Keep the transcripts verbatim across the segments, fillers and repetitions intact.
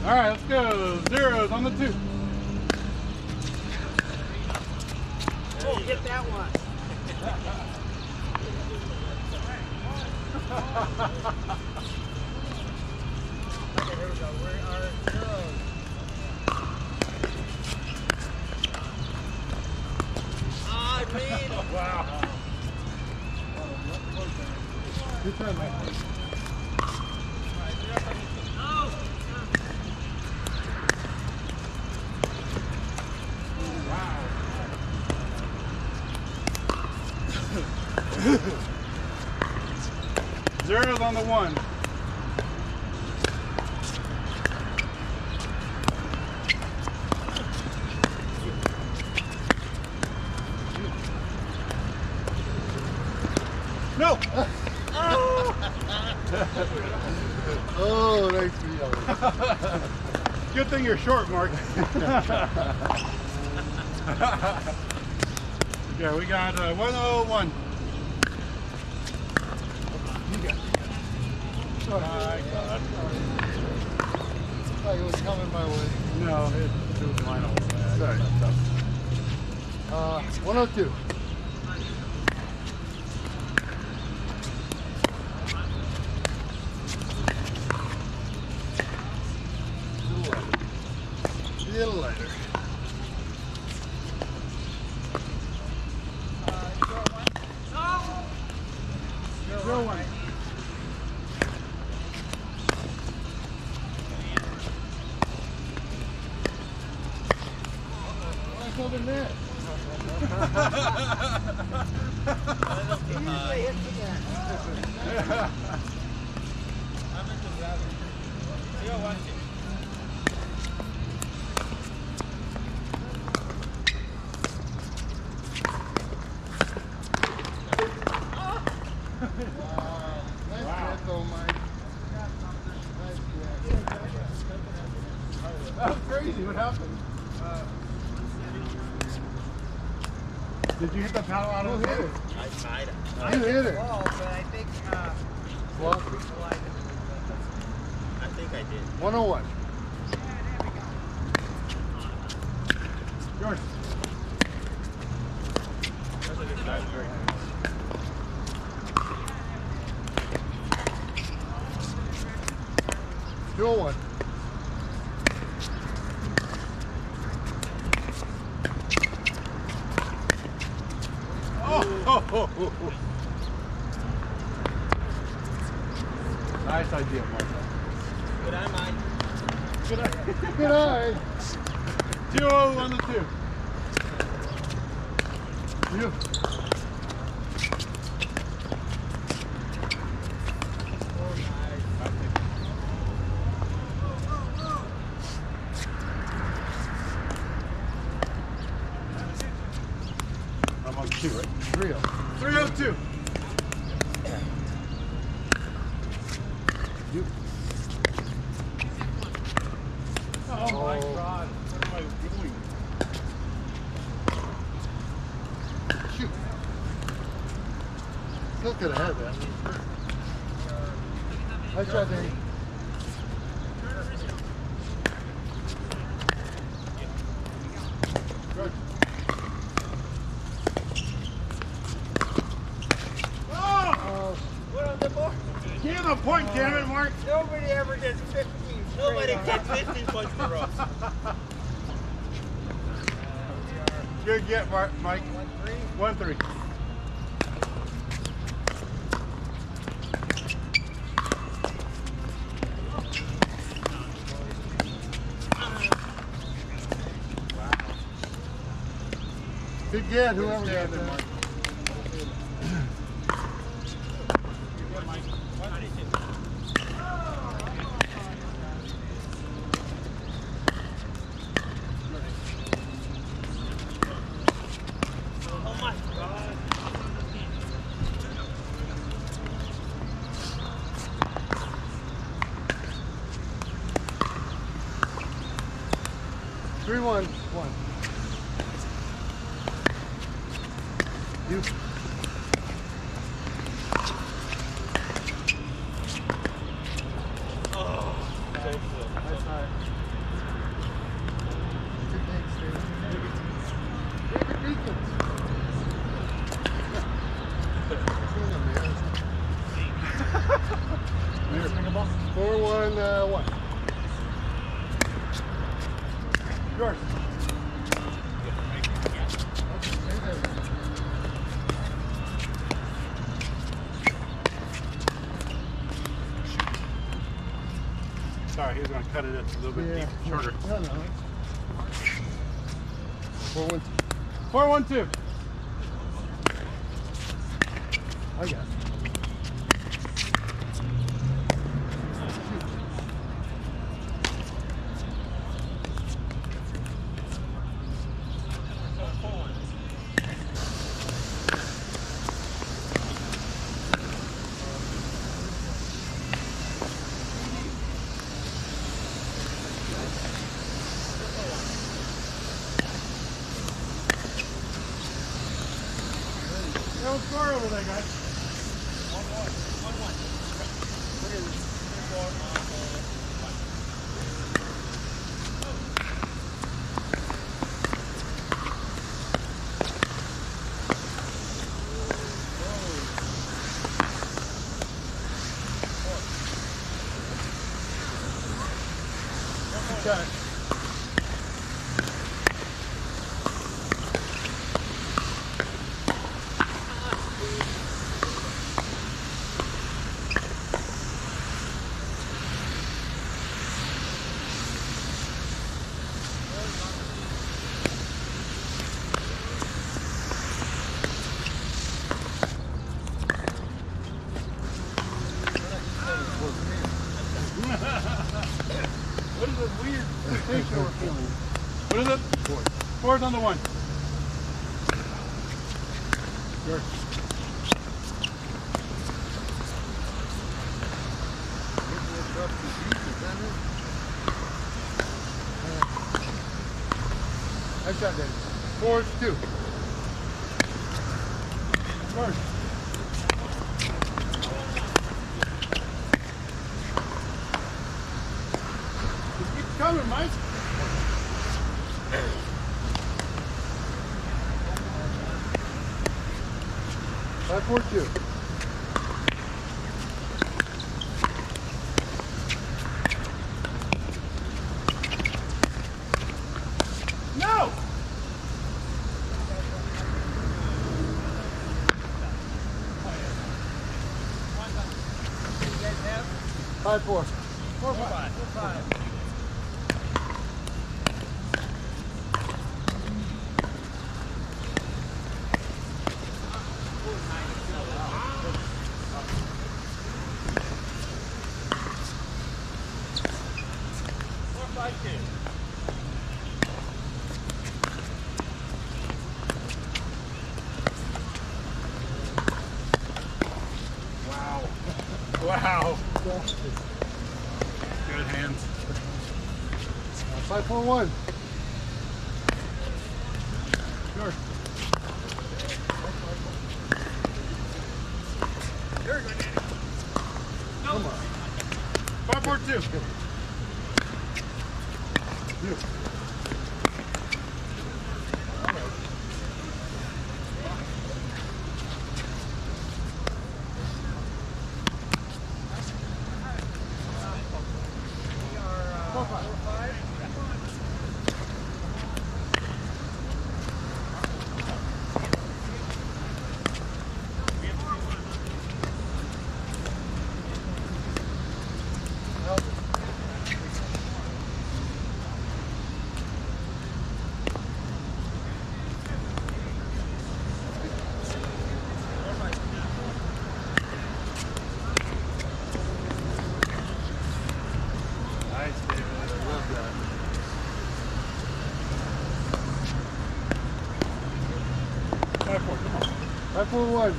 All right, let's go. Zeros on the two. Oh, get that one. Okay, here we go. Where are zeros? Ah, I made it. Wow. Good try, Mike. Zeros on the one. No! Oh, oh nice to meet you. Good thing you're short, Mark. Okay, we got uh, one oh one. You got it. Oh my God. Like it was coming my way. No, it, it was mine all the way. Sorry. Uh, one oh two. A little lighter. Zero one. What's over there? Usually hits the net. I'm into that. Zero one two. Nice hit though, Mike. Nice hit. That was crazy. What happened? Uh, did you hit the paddle out of Who the hit it? I tried it. You hit it. Ball, but I think, uh, Well, I think I did. one oh one. George. That's a good shot. two oh one. Oh, oh, oh, oh, oh. Nice idea, Mark. Good eye, Mike. Good eye. Good eye. two oh on the two. You. I'm on two, right? three oh. three oh two. You. Oh, my Oh. God. What am I doing? Shoot. Still could have had that. Nice shot, Danny. Good. Oh! Oh, What on the board? Give him a point, damn it, Mark. Nobody ever gets fifteen. Nobody gets fifteen points for us. Good get, Mark, Mike. One three. One three. good get, whoever got Stand there, that. Mark. Oh my God. Three one one. You. Oh, so close. Nice high. Good thanks, David. David Beacons. Pickleball? Four, one, uh, one. Yours. Sorry, he was going to cut it a little bit Yeah. deep, shorter. No, no. Four, one, two. Four, one, two. I got it. No score over there, guys. One, one. One, one. What is it? Three, four, one, one. Okay. What is this weird Sensation we're feeling. What is it? Four. Four's on the one. Yours. Nice shot, David. Four, two. Yours. Just keep coming, Mike. Five, four, two. No! Five, four. Four, five. Four, five. Four, five, two. Wow. Wow. Good hands. Five, four, one. Yours. Very good, Danny. Come on. Five, four, two. You. Four, five. Four, five. Nice, David. I love that. Five, four, come on. Five, four, one.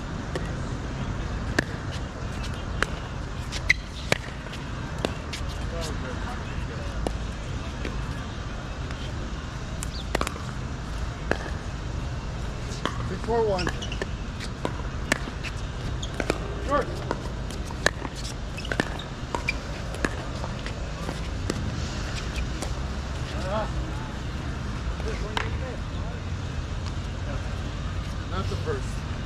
Six, four, one. Yours. the first.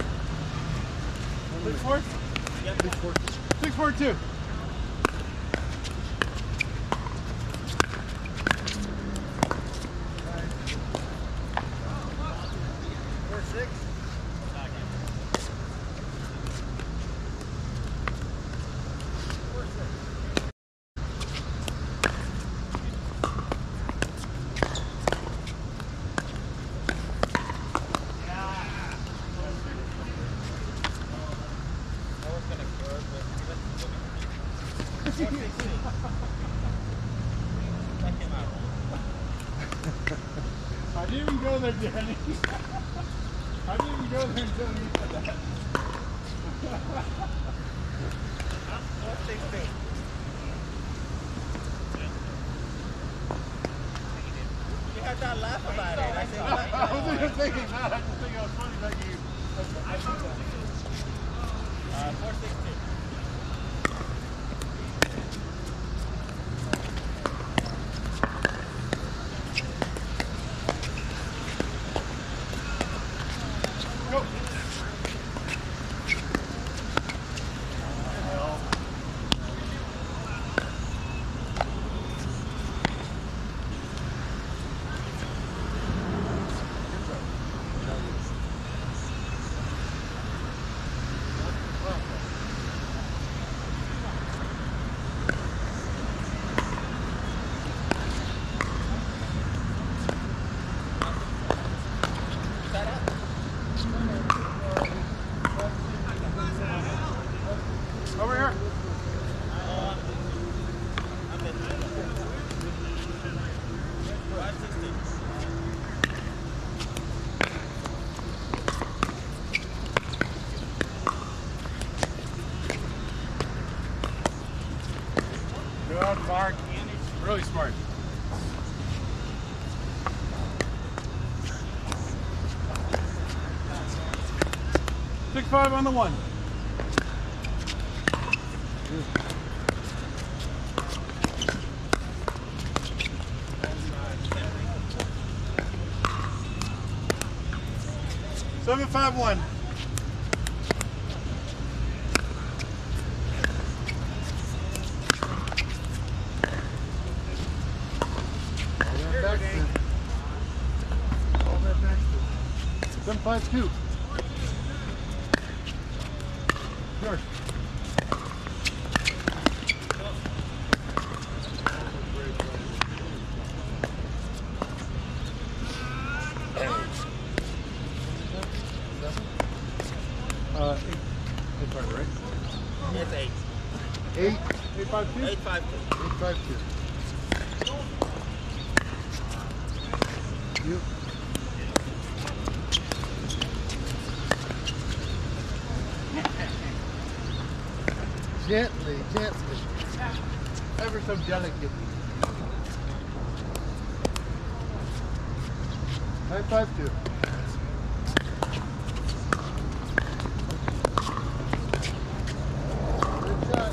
Six four? Yep. Six four. Six four two. Four six. I didn't even go there, Danny. I didn't even go there until you said that. You had that laugh about it. I said, I wasn't even thinking that. I just think it was funny that you. I knew that. uh, four six two. Go. Over here. Good, Mark. Really smart. Six five on the one. Seven five one. Seven five two. Yours. Uh, eight. Eight five, right? It's eight. Eight. Eight five two. Eight five two. Eight five two. You. Gently, gently. Ever so delicately. Nine five two. Good shot.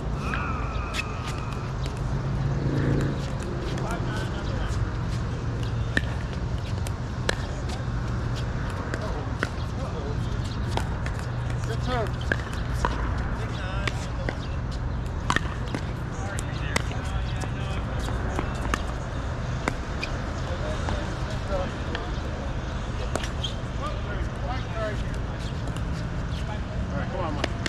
Good serve. All right, come on, Mike.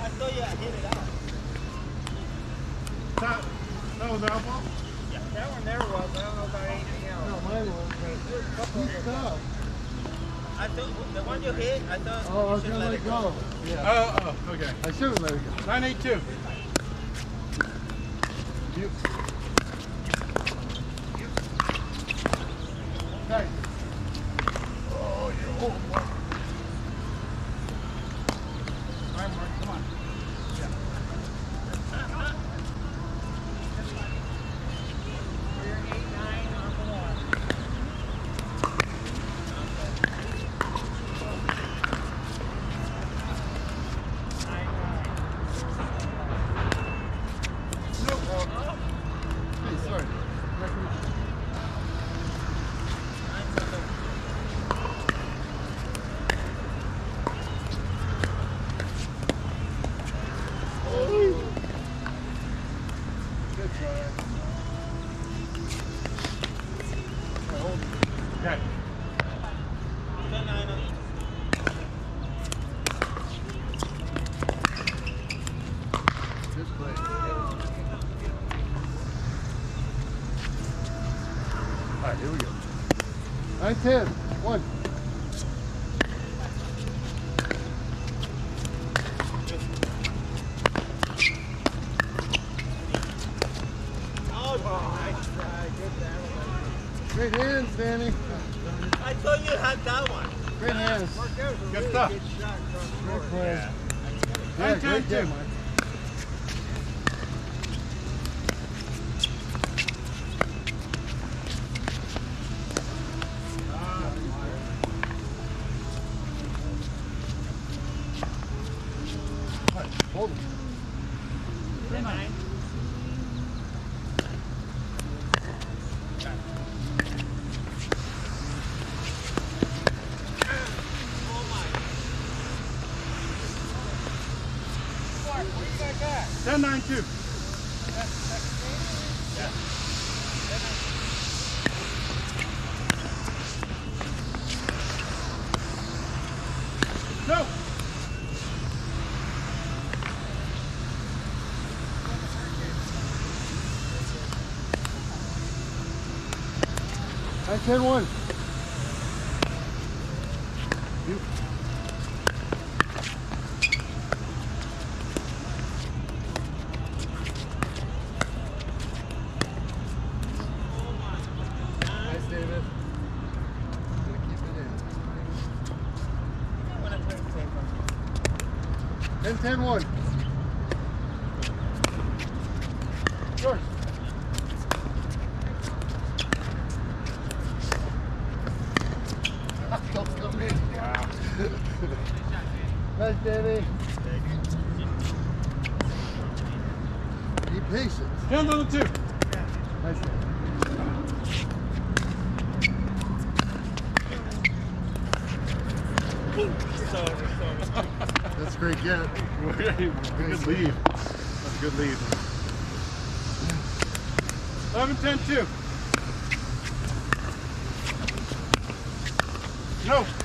I thought you hit it out. That, that was our ball? Yeah, that one there was. I don't know about anything else. No, mine was, but he's tough. I thought the one you hit, I thought Oh, I you was should gonna let let it it go. go. Yeah. Oh, oh, okay. I should have let it go. nine eight two. You. Okay. Oh, you're old. All right, Mark, come on. Yeah. We're eight nine on the one. Nine nine. No. Hey, sorry. Yeah, come on. Nine seven. Good try. Hold it. Okay. Ten nine on each. Good play. All right, here we go. nine ten. One. Oh, nice try. Good down. Great hands, Danny. I thought you had that one. Great hands. Good stuff. Great play. Yeah. Yeah, nine ten great two. game, Mike. All right, hold it. Ten nine. ten nine two. No. nine ten one. You. Nice, David. Gotta keep it in. ten ten one. Yours. Don't come in. Wow. Nice, Danny. Be patient. Hands on the two. Nice, Danny. That's a great get. Good lead. That's a good lead. eleven ten two. No.